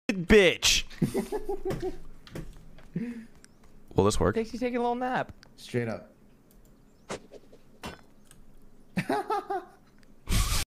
bitch. Will this work? Takes you taking a little nap. Straight up.